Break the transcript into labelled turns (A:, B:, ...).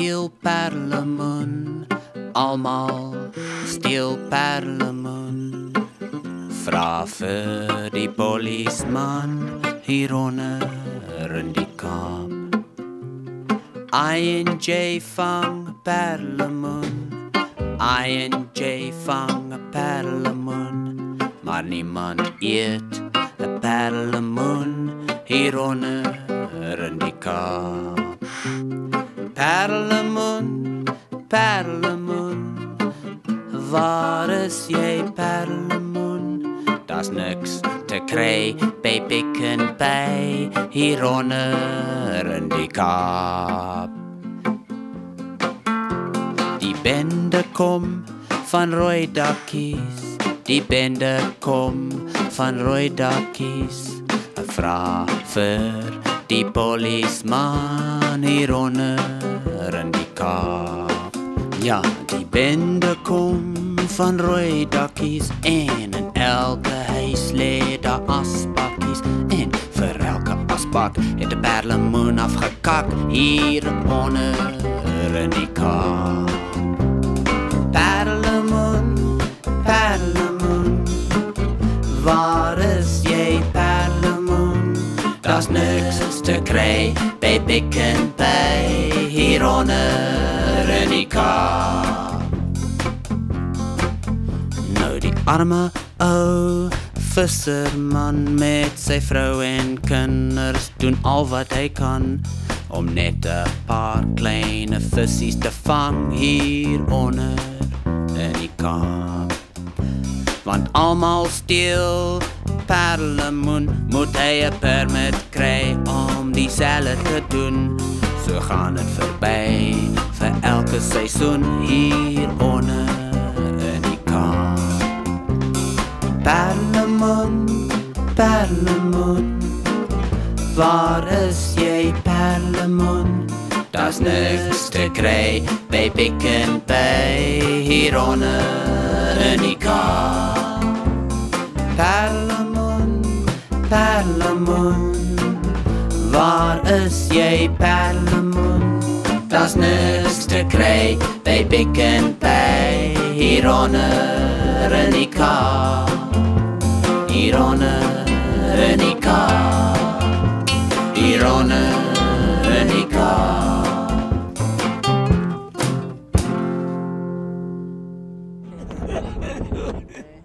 A: steel perlemoen, almal steel perlemoen. Vra vir die polisman hieronder in die Kaap. I&J vang perlemoen, I&J vang perlemoen, maar niemand eet 'n perlemoen hieronder in die Kaap. Perlemoen, perlemoen, waar is jy perlemoen? Daar's niks te kry by Pick n Pay hieronder in die Kaap. Die bende kom van rooi dakkies, die bende kom van rooi dakkies. Vra vir die polisman hieronder in die Kaap. Ja, die bende kom van rooi dakkies en in elke huis lê daar asbakkies. En vir elke asbak het 'n perlemoen afgekak hieronder in die Kaap. Perlemoen, perlemoen, waar is jy perlemoen? Daar's niks te kry by Pick n Pay hieronder in die Kaap. Nou die arme ou visserman met sy vrou en kinders doen al wat hy kan om net 'n paar kleine vissies te vang hieronder in die Kaap. Want almal steel perlemoen, moet hy 'n permit kry om dieselfde te doen. So gaan dit verby vir elke seisoen hieronder in die Kaap. Perlemoen, perlemoen, waar is jy perlemoen? Daar's niks te kry by Pick n Pay hieronder in die Kaap. Perlemoen, perlemoen, waar is jy perlemoen? Daar's niks te kry by Pick n Pay hieronder in die Kaap. Hieronder in die Kaap. Hieronder in die Kaap.